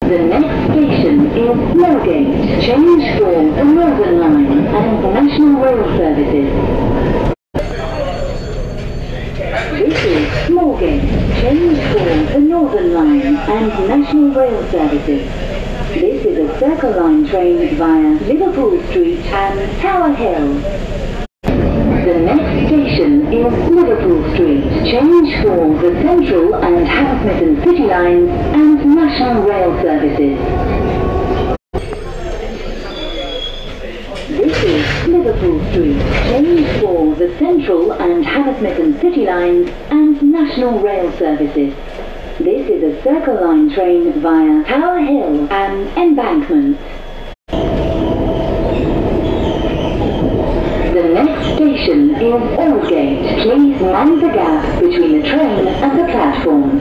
The next station is Moorgate. Change for the Northern Line and National Rail Services. This is Moorgate. Change for the Northern Line and National Rail Services. This is a Circle Line train via Liverpool Street and Tower Hill. The next station is Liverpool Street. Change for the Central and Hammersmith and City Lines and National Rail Services. This is Liverpool Street. Change for the Central and Hammersmith and City Lines and National Rail Services. This is a Circle Line train via Tower Hill and Embankment. The next station is Moorgate. Please mind the gap between the train and the platform.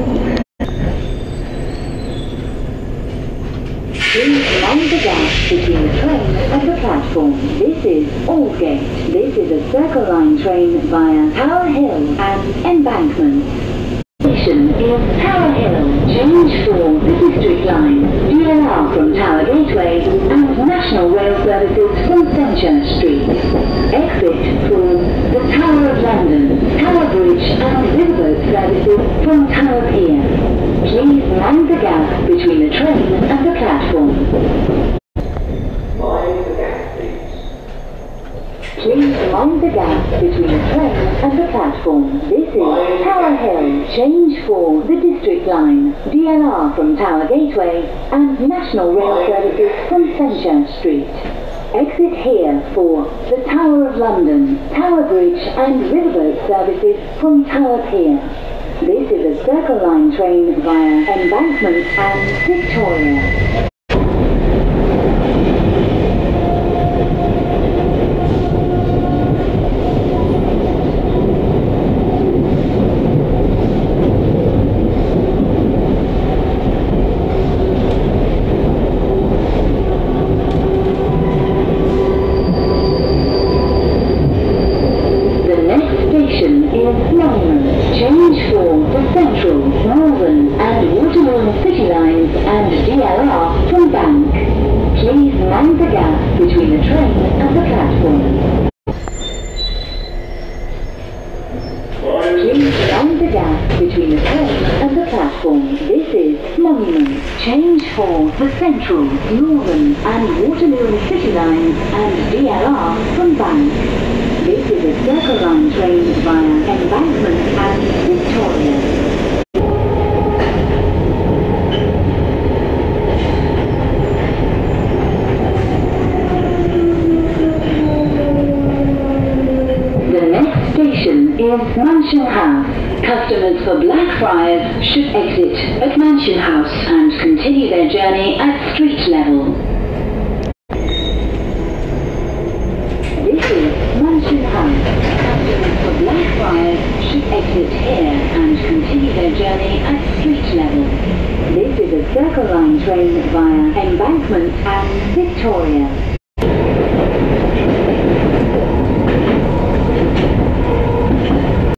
Please mind the gap between the train and the platform. This is Moorgate. This is a Circle Line train via Tower Hill and Embankment. Station is Tower Hill. Change for the District Line, DLR from Tower Gateway and National Rail Services from Fenchurch Street. Exit for the Tower of London, Tower Bridge and Riverboat Services from Tower Pier. Please mind the gap between the train and the platform. Please mind the gap between the train and the platform. This is Tower Hill. Change for the District Line, DLR from Tower Gateway and National Rail Services from Fenchurch Street. Exit here for the Tower of London, Tower Bridge and Riverboat Services from Tower Pier. This is a Circle Line train via Embankment and Victoria. Change for the Central, Northern and Waterloo City Lines and DLR from Bank. Please mind the gap between the train and the platform. Please mind the gap between the train and the platform. This is Monument. Change for the Central, Northern and Waterloo City Lines and DLR from Bank. This is a Circle Line train via Embankment and Victoria. The next station is Mansion House. Customers for Blackfriars should exit at Mansion House and continue their journey at street level. This is Mansion House. Customers for Blackfriars should exit here and continue their journey at street level. This is a Circle Line train via Embankment and Victoria.